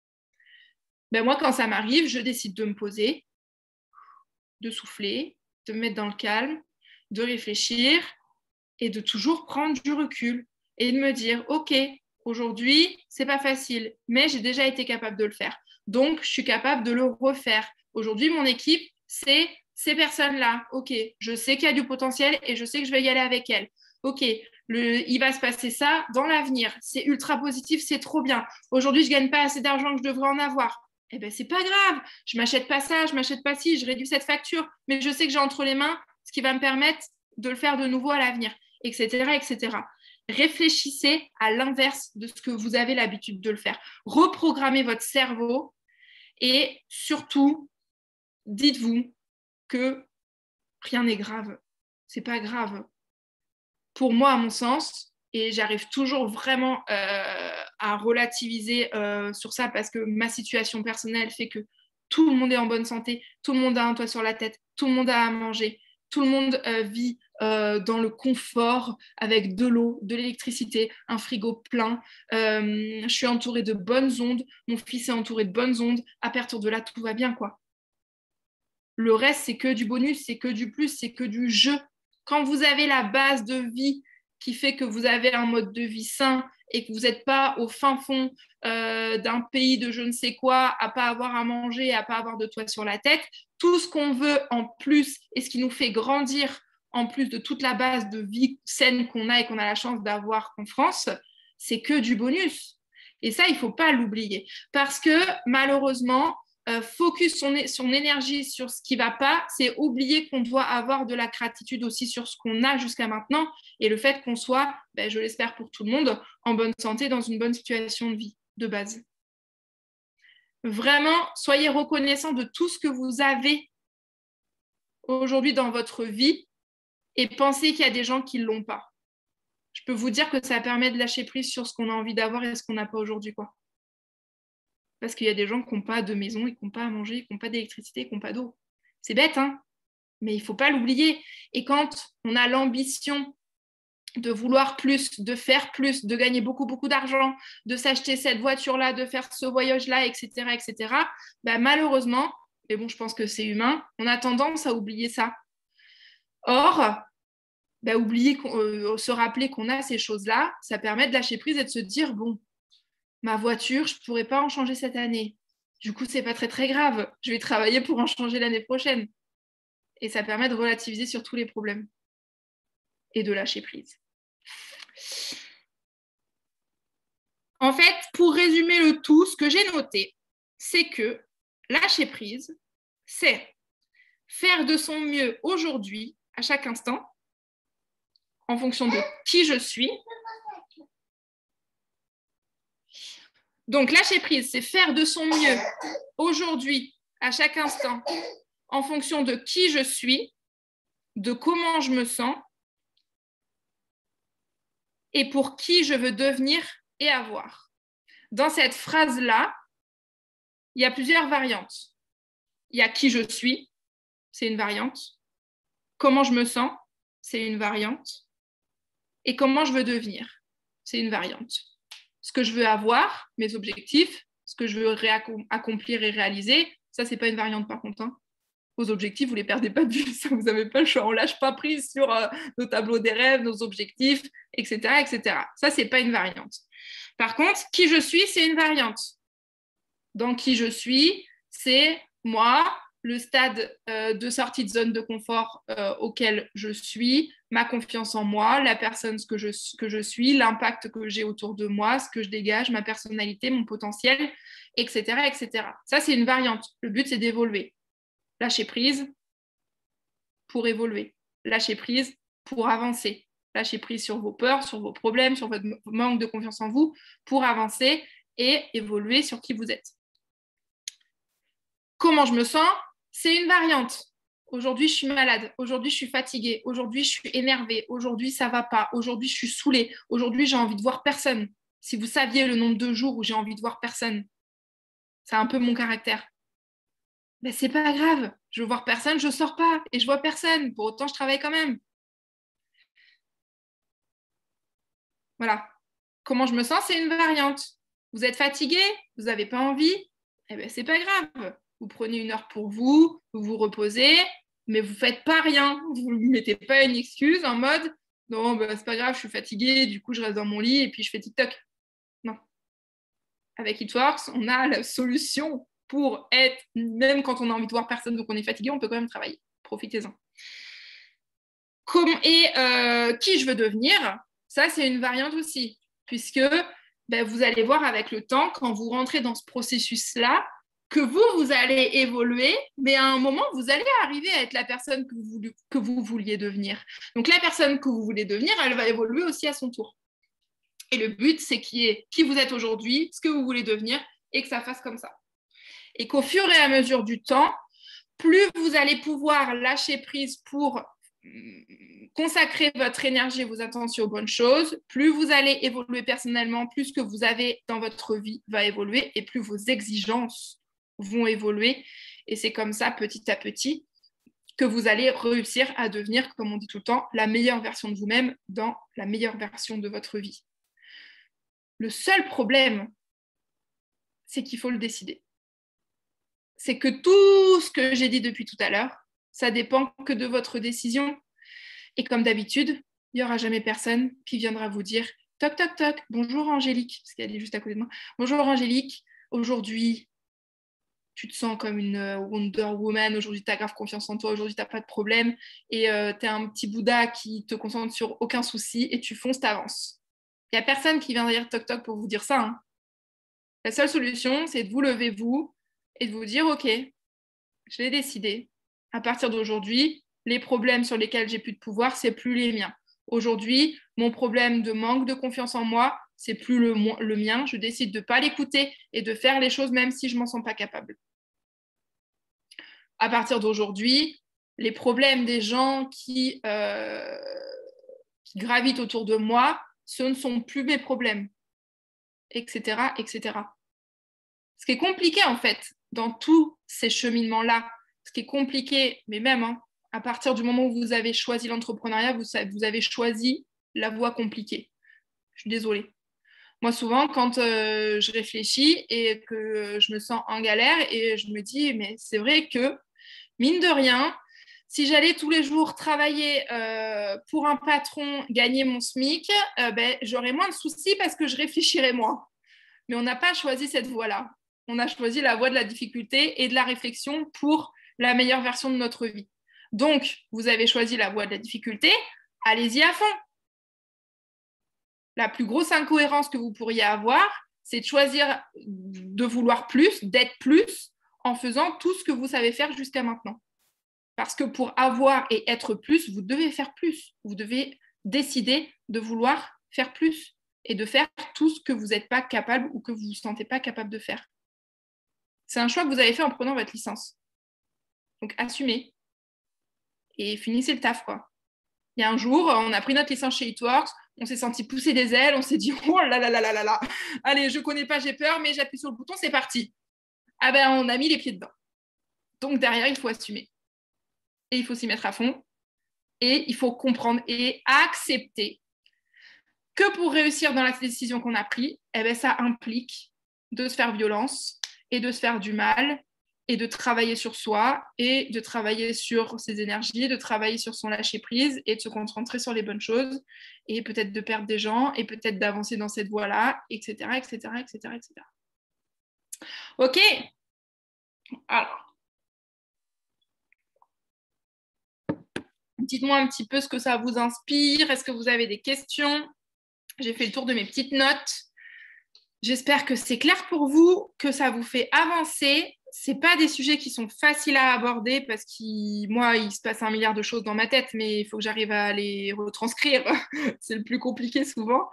Ben moi, quand ça m'arrive, je décide de me poser, de souffler, de me mettre dans le calme, de réfléchir et de toujours prendre du recul et de me dire, OK, aujourd'hui, c'est pas facile, mais j'ai déjà été capable de le faire. Donc, je suis capable de le refaire. Aujourd'hui, mon équipe, c'est ces personnes-là. OK, je sais qu'il y a du potentiel et je sais que je vais y aller avec elles. OK, il va se passer ça dans l'avenir. C'est ultra positif, c'est trop bien. Aujourd'hui, je ne gagne pas assez d'argent que je devrais en avoir. Eh bien, c'est pas grave. Je m'achète pas ça, je m'achète pas ci, je réduis cette facture, mais je sais que j'ai entre les mains ce qui va me permettre de le faire de nouveau à l'avenir, etc., etc. Réfléchissez à l'inverse de ce que vous avez l'habitude de le faire. Reprogrammez votre cerveau et surtout, dites-vous que rien n'est grave. C'est pas grave. Pour moi, à mon sens, et j'arrive toujours vraiment à relativiser sur ça parce que ma situation personnelle fait que tout le monde est en bonne santé, tout le monde a un toit sur la tête, tout le monde a à manger, tout le monde vit dans le confort avec de l'eau, de l'électricité, un frigo plein. Je suis entourée de bonnes ondes, mon fils est entouré de bonnes ondes. À partir de là, tout va bien, quoi. Le reste, c'est que du bonus, c'est que du plus, c'est que du jeu. Quand vous avez la base de vie qui fait que vous avez un mode de vie sain et que vous n'êtes pas au fin fond d'un pays de je ne sais quoi, à pas avoir à manger, à pas avoir de toit sur la tête, tout ce qu'on veut en plus et ce qui nous fait grandir en plus de toute la base de vie saine qu'on a et qu'on a la chance d'avoir en France, c'est que du bonus. Et ça, il ne faut pas l'oublier. Parce que malheureusement, focus son énergie sur ce qui ne va pas, c'est oublier qu'on doit avoir de la gratitude aussi sur ce qu'on a jusqu'à maintenant et le fait qu'on soit, je l'espère pour tout le monde, en bonne santé, dans une bonne situation de vie de base. Vraiment, soyez reconnaissants de tout ce que vous avez aujourd'hui dans votre vie et pensez qu'il y a des gens qui ne l'ont pas. Je peux vous dire que ça permet de lâcher prise sur ce qu'on a envie d'avoir et ce qu'on n'a pas aujourd'hui, quoi. Parce qu'il y a des gens qui n'ont pas de maison, qui n'ont pas à manger, qui n'ont pas d'électricité, qui n'ont pas d'eau. C'est bête, hein, mais il ne faut pas l'oublier. Et quand on a l'ambition de vouloir plus, de faire plus, de gagner beaucoup, beaucoup d'argent, de s'acheter cette voiture-là, de faire ce voyage-là, etc., malheureusement, mais bon, je pense que c'est humain, on a tendance à oublier ça. Or, se rappeler qu'on a ces choses-là, ça permet de lâcher prise et de se dire, bon, ma voiture, je ne pourrais pas en changer cette année. Du coup, ce n'est pas très, très grave. Je vais travailler pour en changer l'année prochaine. Et ça permet de relativiser sur tous les problèmes et de lâcher prise. En fait, pour résumer le tout, ce que j'ai noté, c'est que lâcher prise, c'est faire de son mieux aujourd'hui, à chaque instant, en fonction de qui je suis. Donc, lâcher prise, c'est faire de son mieux aujourd'hui, à chaque instant, en fonction de qui je suis, de comment je me sens et pour qui je veux devenir et avoir. Dans cette phrase-là, il y a plusieurs variantes. Il y a qui je suis, c'est une variante. Comment je me sens, c'est une variante. Et comment je veux devenir, c'est une variante. Ce que je veux avoir, mes objectifs, ce que je veux accomplir et réaliser, ça, c'est pas une variante par contre. Vos objectifs, vous ne les perdez pas de vue, ça, vous n'avez pas le choix. On ne lâche pas prise sur nos tableaux des rêves, nos objectifs, etc., etc. Ça, ce n'est pas une variante. Par contre, qui je suis, c'est une variante. Dans qui je suis, c'est moi, le stade de sortie de zone de confort auquel je suis, ma confiance en moi, la personne que je suis, l'impact que j'ai autour de moi, ce que je dégage, ma personnalité, mon potentiel, etc., etc. Ça, c'est une variante. Le but, c'est d'évoluer. Lâcher prise pour évoluer. Lâcher prise pour avancer. Lâcher prise sur vos peurs, sur vos problèmes, sur votre manque de confiance en vous pour avancer et évoluer sur qui vous êtes. Comment je me sens? C'est une variante. Aujourd'hui, je suis malade. Aujourd'hui, je suis fatiguée. Aujourd'hui, je suis énervée. Aujourd'hui, ça ne va pas. Aujourd'hui, je suis saoulée. Aujourd'hui, j'ai envie de voir personne. Si vous saviez le nombre de jours où j'ai envie de voir personne, c'est un peu mon caractère. Ben, c'est pas grave. Je veux voir personne, je sors pas et je vois personne. Pour autant, je travaille quand même. Voilà. Comment je me sens, c'est une variante. Vous êtes fatigué, vous n'avez pas envie, eh ben, c'est pas grave. Vous prenez 1 heure pour vous, vous vous reposez, mais vous faites pas rien. Vous ne mettez pas une excuse en mode non, ben, c'est pas grave, je suis fatiguée, du coup je reste dans mon lit et puis je fais TikTok. Non. Avec Hitworks, on a la solution pour être, même quand on a envie de voir personne, donc on est fatigué, on peut quand même travailler. Profitez-en. Qui je veux devenir, ça c'est une variante aussi, puisque ben, vous allez voir avec le temps, quand vous rentrez dans ce processus-là, que vous allez évoluer, mais à un moment, vous allez arriver à être la personne que vous vouliez devenir. Donc la personne que vous voulez devenir, elle va évoluer aussi à son tour. Et le but, c'est qui vous êtes aujourd'hui, ce que vous voulez devenir, et que ça fasse comme ça. Et qu'au fur et à mesure du temps, plus vous allez pouvoir lâcher prise pour consacrer votre énergie et vos attentions aux bonnes choses, plus vous allez évoluer personnellement, plus ce que vous avez dans votre vie va évoluer et plus vos exigences vont évoluer. Et c'est comme ça, petit à petit, que vous allez réussir à devenir, comme on dit tout le temps, la meilleure version de vous-même dans la meilleure version de votre vie. Le seul problème, c'est qu'il faut le décider. C'est que tout ce que j'ai dit depuis tout à l'heure, ça dépend que de votre décision. Et comme d'habitude, il n'y aura jamais personne qui viendra vous dire « Toc, toc, toc, bonjour Angélique », parce qu'elle est juste à côté de moi. « Bonjour Angélique, aujourd'hui, tu te sens comme une Wonder Woman, aujourd'hui, tu as grave confiance en toi, aujourd'hui, tu n'as pas de problème, et tu es un petit Bouddha qui te concentre sur aucun souci, et tu fonces, tu avances. » Il n'y a personne qui viendra dire « Toc, toc » pour vous dire ça. Hein. La seule solution, c'est de vous lever, vous, et de vous dire « Ok, je l'ai décidé. À partir d'aujourd'hui, les problèmes sur lesquels j'ai plus de pouvoir, c'est plus les miens. Aujourd'hui, mon problème de manque de confiance en moi, c'est plus le mien. Je décide de ne pas l'écouter et de faire les choses même si je ne m'en sens pas capable. À partir d'aujourd'hui, les problèmes des gens qui gravitent autour de moi, ce ne sont plus mes problèmes, etc., etc. Ce qui est compliqué, en fait, dans tous ces cheminements-là, ce qui est compliqué, mais même à partir du moment où vous avez choisi l'entrepreneuriat, vous avez choisi la voie compliquée. Je suis désolée. Moi, souvent, quand je réfléchis et que je me sens en galère et je me dis, mais c'est vrai que, mine de rien, si j'allais tous les jours travailler pour un patron, gagner mon SMIC, j'aurais moins de soucis parce que je réfléchirais moins. Mais on n'a pas choisi cette voie-là. On a choisi la voie de la difficulté et de la réflexion pour la meilleure version de notre vie. Donc, vous avez choisi la voie de la difficulté, allez-y à fond. La plus grosse incohérence que vous pourriez avoir, c'est de choisir de vouloir plus, d'être plus, en faisant tout ce que vous savez faire jusqu'à maintenant. Parce que pour avoir et être plus, vous devez faire plus. Vous devez décider de vouloir faire plus et de faire tout ce que vous n'êtes pas capable ou que vous ne vous sentez pas capable de faire. C'est un choix que vous avez fait en prenant votre licence. Donc, assumez et finissez le taf, quoi. Il y a un jour, on a pris notre licence chez Hitworks, on s'est senti pousser des ailes, on s'est dit « Oh là là là là là là, allez, je connais pas, j'ai peur, mais j'appuie sur le bouton, c'est parti. » Ah ben, on a mis les pieds dedans. Donc, derrière, il faut assumer. Et il faut s'y mettre à fond. Et il faut comprendre et accepter que pour réussir dans la décision qu'on a prise, ça implique de se faire violence et de se faire du mal et de travailler sur soi et de travailler sur ses énergies, de travailler sur son lâcher-prise et de se concentrer sur les bonnes choses et peut-être de perdre des gens et peut-être d'avancer dans cette voie-là, etc., etc., etc., etc. Ok. Alors, dites-moi un petit peu ce que ça vous inspire. Est-ce que vous avez des questions? J'ai fait le tour de mes petites notes. J'espère que c'est clair pour vous, que ça vous fait avancer. Ce n'est pas des sujets qui sont faciles à aborder parce que moi, il se passe un milliard de choses dans ma tête, mais il faut que j'arrive à les retranscrire. C'est le plus compliqué souvent.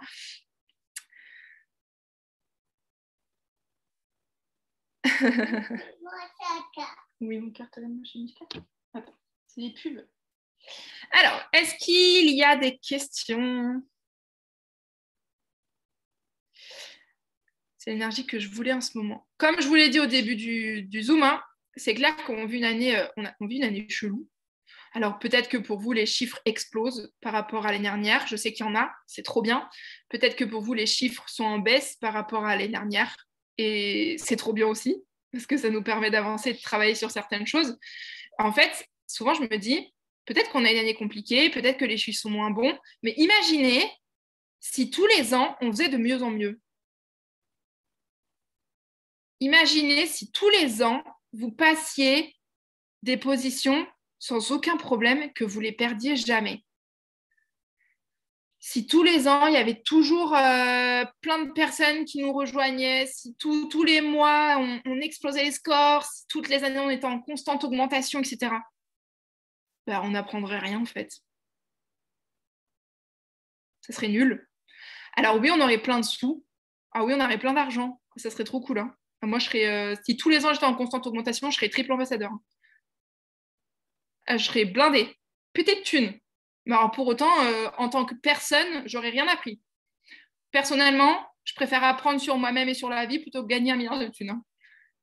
Oui, mon cœur te donne chez Mika. Attends, c'est les pubs. Alors, est-ce qu'il y a des questions? C'est l'énergie que je voulais en ce moment. Comme je vous l'ai dit au début du Zoom, hein, c'est clair qu'on vit une année, on vit une année chelou. Alors peut-être que pour vous, les chiffres explosent par rapport à l'année dernière. Je sais qu'il y en a, c'est trop bien. Peut-être que pour vous, les chiffres sont en baisse par rapport à l'année dernière. Et c'est trop bien aussi, parce que ça nous permet d'avancer, de travailler sur certaines choses. En fait, souvent, je me dis, peut-être qu'on a une année compliquée, peut-être que les chiffres sont moins bons, mais imaginez si tous les ans, on faisait de mieux en mieux. Imaginez si tous les ans, vous passiez des positions sans aucun problème, que vous ne les perdiez jamais. Si tous les ans, il y avait toujours plein de personnes qui nous rejoignaient, si tous les mois, on explosait les scores, si toutes les années, on était en constante augmentation, etc., ben, on n'apprendrait rien en fait. Ça serait nul. Alors oui, on aurait plein de sous. Ah oui, on aurait plein d'argent. Ça serait trop cool. Hein. Moi, je serais, si tous les ans, j'étais en constante augmentation, je serais triple ambassadeur. Je serais blindée. Pété de thunes. Mais alors, pour autant, en tant que personne, j'aurais rien appris. Personnellement, je préfère apprendre sur moi-même et sur la vie plutôt que gagner 1 milliard de thunes. Hein.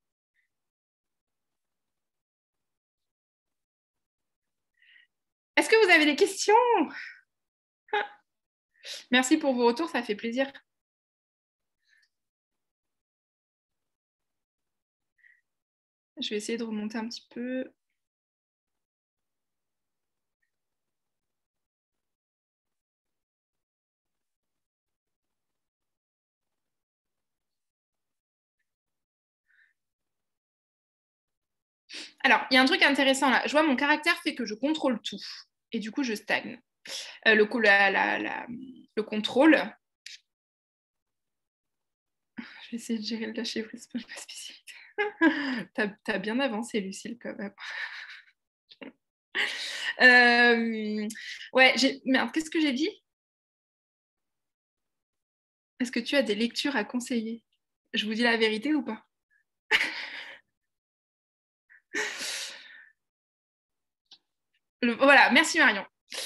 Est-ce que vous avez des questions? Merci pour vos retours, ça fait plaisir. Je vais essayer de remonter un petit peu. Alors, il y a un truc intéressant là. Je vois mon caractère fait que je contrôle tout. Et du coup, je stagne. Le contrôle. Je vais essayer de gérer le lâcher prise, c'est pas ma spécialité. T'as bien avancé, Lucille, quand même. Ouais, merde, qu'est-ce que j'ai dit? Est-ce que tu as des lectures à conseiller? Je vous dis la vérité ou pas? Voilà, merci Marion.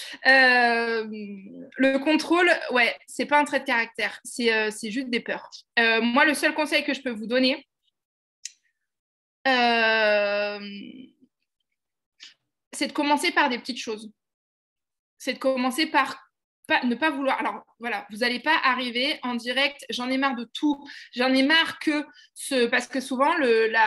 Le contrôle, ouais, c'est pas un trait de caractère, c'est juste des peurs. Moi, le seul conseil que je peux vous donner, c'est de commencer par des petites choses. C'est de commencer par ne pas vouloir. Alors voilà, vous n'allez pas arriver en direct, j'en ai marre de tout, j'en ai marre que parce que souvent,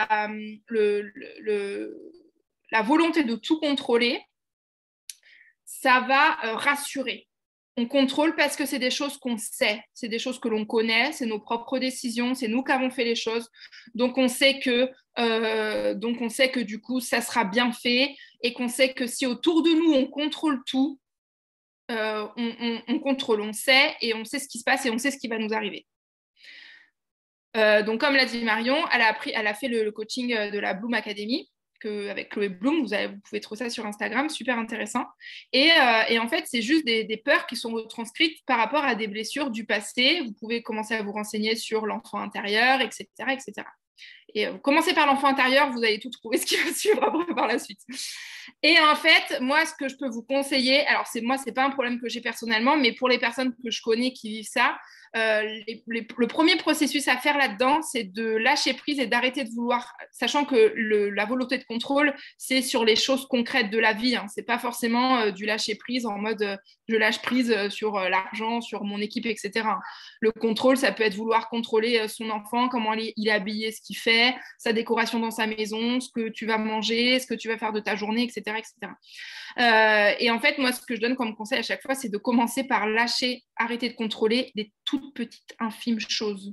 la volonté de tout contrôler, ça va rassurer. On contrôle parce que c'est des choses qu'on sait, c'est des choses que l'on connaît, c'est nos propres décisions, c'est nous qui avons fait les choses. Donc on sait que du coup, ça sera bien fait et qu'on sait que si autour de nous, on contrôle tout, on contrôle, on sait et on sait ce qui se passe et on sait ce qui va nous arriver. Donc comme l'a dit Marion, elle a fait le coaching de la Bloom Academy avec Chloé Bloom, vous pouvez trouver ça sur Instagram, super intéressant. Et en fait, c'est juste des peurs qui sont retranscrites par rapport à des blessures du passé. Vous pouvez commencer à vous renseigner sur l'enfant intérieur, etc. etc. Et commencez par l'enfant intérieur, vous allez tout trouver ce qui va suivre après par la suite. Et en fait, moi, ce que je peux vous conseiller, alors moi, c'est pas un problème que j'ai personnellement, mais pour les personnes que je connais qui vivent ça, le premier processus à faire là-dedans, c'est de lâcher prise et d'arrêter de vouloir, sachant que la volonté de contrôle, c'est sur les choses concrètes de la vie. Hein. C'est pas forcément du lâcher prise en mode je lâche prise sur l'argent, sur mon équipe, etc. Le contrôle, ça peut être vouloir contrôler son enfant, comment il est habillé, ce qu'il fait, sa décoration dans sa maison, ce que tu vas manger, ce que tu vas faire de ta journée, etc., etc. Et en fait, moi, ce que je donne comme conseil à chaque fois, c'est de commencer par lâcher, arrêter de contrôler des toutes petites, infimes choses.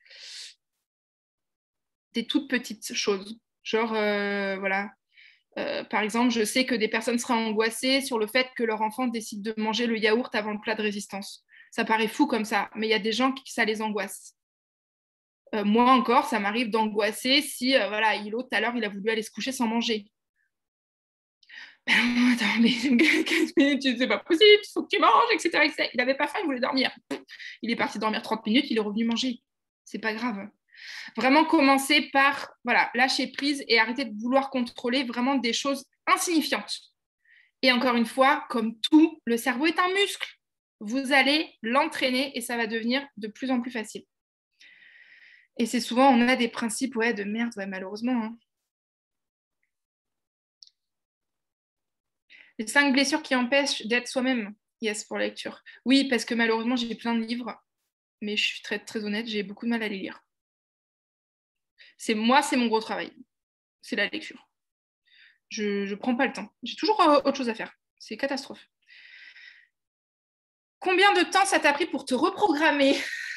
Des toutes petites choses. Genre, voilà. Par exemple, je sais que des personnes seraient angoissées sur le fait que leur enfant décide de manger le yaourt avant le plat de résistance. Ça paraît fou comme ça, mais il y a des gens qui ça les angoisse. Moi encore, ça m'arrive d'angoisser si, voilà, Hilo, tout à l'heure, il a voulu aller se coucher sans manger. Attends, mais 15 minutes, c'est pas possible, il faut que tu manges, etc., etc. Il n'avait pas faim, il voulait dormir. Il est parti dormir 30 minutes, il est revenu manger. C'est pas grave. Vraiment commencer par voilà, lâcher prise et arrêter de vouloir contrôler vraiment des choses insignifiantes. Et encore une fois, comme tout, le cerveau est un muscle. Vous allez l'entraîner et ça va devenir de plus en plus facile. Et c'est souvent, on a des principes ouais, de merde, ouais, malheureusement. Hein. Les 5 blessures qui empêchent d'être soi-même. Yes, pour la lecture. Oui, parce que malheureusement, j'ai plein de livres, mais je suis très, très honnête, j'ai beaucoup de mal à les lire. C'est mon gros travail. C'est la lecture. Je prends pas le temps. J'ai toujours autre chose à faire. C'est catastrophe. Combien de temps ça t'a pris pour te reprogrammer?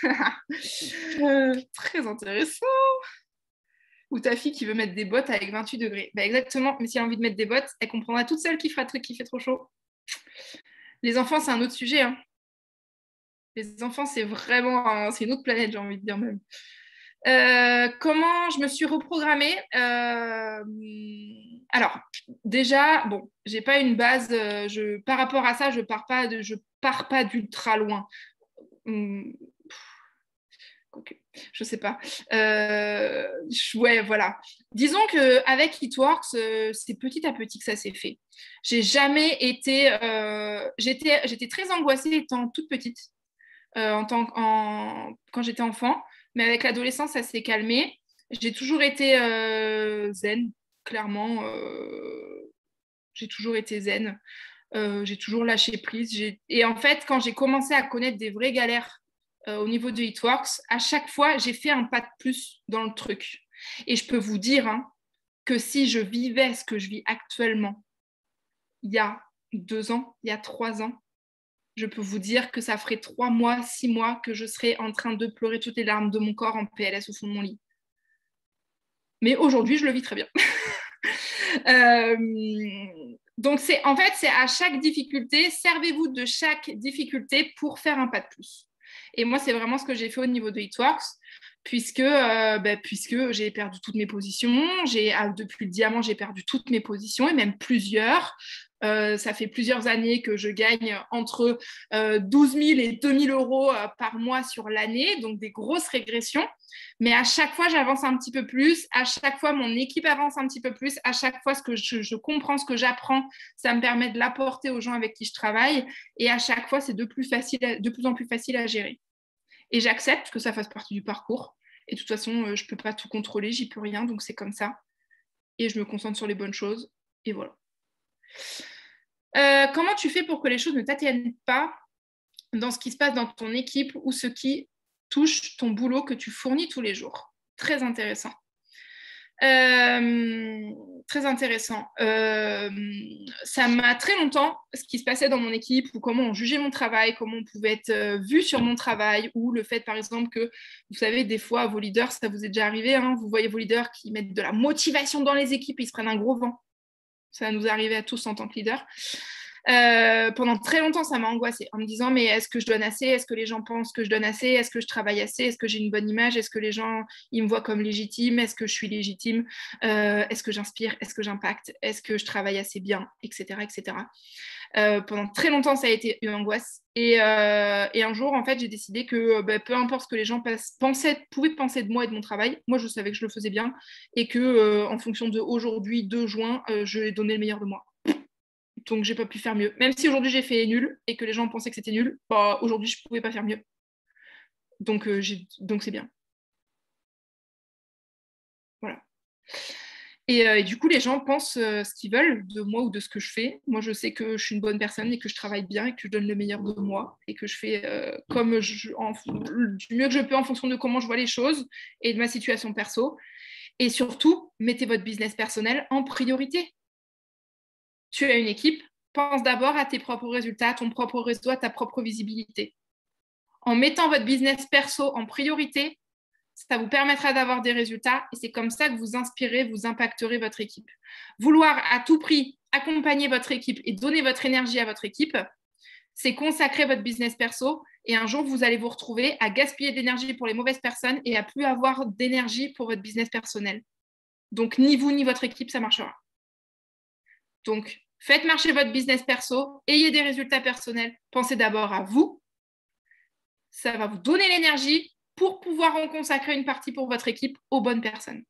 Très intéressant. Ou ta fille qui veut mettre des bottes avec 28 degrés. Bah exactement, mais si elle a envie de mettre des bottes, elle comprendra toute seule qu'il fera truc qui fait trop chaud. Les enfants, c'est un autre sujet. Hein. Les enfants, c'est vraiment c'est une autre planète, j'ai envie de dire même. Comment je me suis reprogrammée Alors, déjà, bon, j'ai pas une base. Par rapport à ça, je pars pas d'ultra loin. Okay. Je sais pas. Ouais, voilà. Disons qu'avec Hitworks, c'est petit à petit que ça s'est fait. J'ai jamais été. J'étais très angoissée étant toute petite, quand j'étais enfant. Mais avec l'adolescence, ça s'est calmé. J'ai toujours été zen, clairement. J'ai toujours été zen. J'ai toujours lâché prise. Et en fait, quand j'ai commencé à connaître des vraies galères au niveau de Hitworks, à chaque fois, j'ai fait un pas de plus dans le truc. Et je peux vous dire hein, que si je vivais ce que je vis actuellement, il y a 2 ans, il y a 3 ans, je peux vous dire que ça ferait 3 mois, 6 mois que je serais en train de pleurer toutes les larmes de mon corps en PLS au fond de mon lit. Mais aujourd'hui, je le vis très bien. Donc, en fait, c'est à chaque difficulté, servez-vous de chaque difficulté pour faire un pas de plus. Et moi, c'est vraiment ce que j'ai fait au niveau de Hitworks, puisque j'ai perdu toutes mes positions. Depuis le diamant, j'ai perdu toutes mes positions, et même plusieurs. Ça fait plusieurs années que je gagne entre 12 000 et 2 000 euros par mois sur l'année, donc des grosses régressions. Mais à chaque fois, j'avance un petit peu plus. À chaque fois, mon équipe avance un petit peu plus. À chaque fois, ce que je comprends, ce que j'apprends, ça me permet de l'apporter aux gens avec qui je travaille. Et à chaque fois, c'est de plus en plus facile à gérer. Et j'accepte que ça fasse partie du parcours. Et de toute façon, je ne peux pas tout contrôler, j'y peux rien, donc c'est comme ça. Et je me concentre sur les bonnes choses. Et voilà. Comment tu fais pour que les choses ne t'atteignent pas dans ce qui se passe dans ton équipe ou ce qui touche ton boulot que tu fournis tous les jours? Très intéressant. Très intéressant. Ça m'a très longtemps ce qui se passait dans mon équipe ou comment on jugeait mon travail, comment on pouvait être vu sur mon travail ou le fait par exemple que vous savez des fois vos leaders, ça vous est déjà arrivé, hein, vous voyez vos leaders qui mettent de la motivation dans les équipes, ils se prennent un gros vent. Ça nous est arrivé à tous en tant que leader. Pendant très longtemps, ça m'a angoissée en me disant mais est-ce que je donne assez? Est-ce que les gens pensent que je donne assez? Est-ce que je travaille assez? Est-ce que j'ai une bonne image? Est-ce que les gens ils me voient comme légitime? Est-ce que je suis légitime? Est-ce que j'inspire? Est-ce que j'impacte? Est-ce que je travaille assez bien? Etc. etc. Pendant très longtemps, ça a été une angoisse. Et un jour, en fait, j'ai décidé que peu importe ce que les gens pouvaient penser de moi et de mon travail, moi, je savais que je le faisais bien et que en fonction de aujourd'hui, 2 juin, je vais donner le meilleur de moi. Donc, j'ai pas pu faire mieux. Même si aujourd'hui, j'ai fait nul et que les gens pensaient que c'était nul, aujourd'hui, je pouvais pas faire mieux. Donc, c'est bien. Voilà. Et du coup, les gens pensent ce qu'ils veulent de moi ou de ce que je fais. Moi, je sais que je suis une bonne personne et que je travaille bien et que je donne le meilleur de moi et que je fais du mieux que je peux en fonction de comment je vois les choses et de ma situation perso. Et surtout, mettez votre business personnel en priorité. Tu as une équipe, pense d'abord à tes propres résultats, à ton propre réseau, à ta propre visibilité. En mettant votre business perso en priorité, ça vous permettra d'avoir des résultats et c'est comme ça que vous inspirez, vous impacterez votre équipe. Vouloir à tout prix accompagner votre équipe et donner votre énergie à votre équipe, c'est consacrer votre business perso et un jour, vous allez vous retrouver à gaspiller de l'énergie pour les mauvaises personnes et à plus avoir d'énergie pour votre business personnel. Donc, ni vous ni votre équipe, ça marchera. Donc, faites marcher votre business perso, ayez des résultats personnels, pensez d'abord à vous. Ça va vous donner l'énergie pour pouvoir en consacrer une partie pour votre équipe aux bonnes personnes.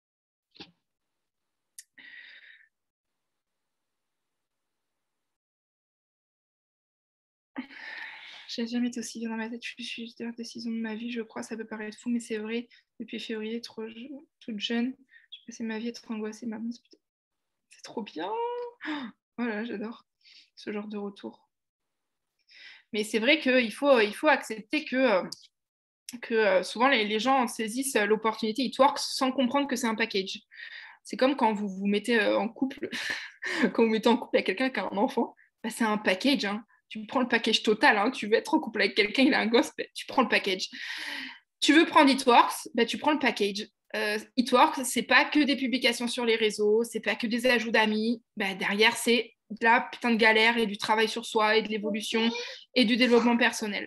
J'ai jamais été aussi bien dans ma tête. Je suis la décision de ma vie, je crois. Ça peut paraître fou, mais c'est vrai. Depuis février, toute jeune, j'ai passé ma vie à être angoissée. Maman, c'est trop bien. Voilà, j'adore ce genre de retour. Mais c'est vrai qu'il faut accepter que souvent les gens saisissent l'opportunité It Works sans comprendre que c'est un package. C'est comme quand vous vous mettez en couple, quand vous mettez en couple avec quelqu'un qui a un enfant, bah, c'est un package. Hein. Tu prends le package total. Hein. Tu veux être en couple avec quelqu'un, il a un gosse, bah, tu prends le package. Tu veux prendre It Works, bah, tu prends le package. It Works, c'est pas que des publications sur les réseaux, c'est pas que des ajouts d'amis. Bah, derrière, c'est de la putain de galère et du travail sur soi et de l'évolution et du développement personnel.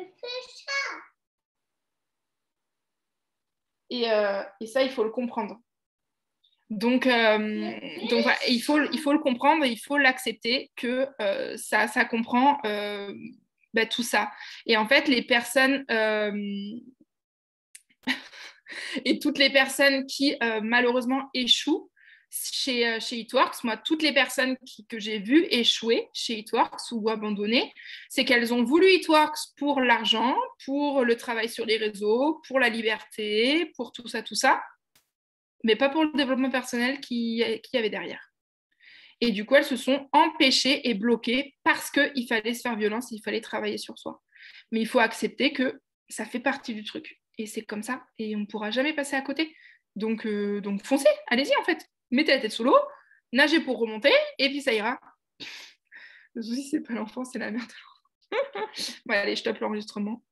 Et ça, il faut le comprendre. Donc voilà, il faut le comprendre et il faut l'accepter que ça comprend tout ça. Et en fait, les personnes et toutes les personnes qui malheureusement échouent chez It Works, moi, toutes les personnes que j'ai vues échouer chez It Works ou abandonner, c'est qu'elles ont voulu It Works pour l'argent, pour le travail sur les réseaux, pour la liberté, pour tout ça, mais pas pour le développement personnel qu'il y avait derrière. Et du coup, elles se sont empêchées et bloquées parce qu'il fallait se faire violence, il fallait travailler sur soi. Mais il faut accepter que ça fait partie du truc. Et c'est comme ça. Et on ne pourra jamais passer à côté. Donc foncez, allez-y en fait. Mettez la tête sous l'eau, nagez pour remonter, et puis ça ira. Le souci, c'est pas l'enfant, c'est la mère de l'enfant. Bon, allez, je stoppe l'enregistrement.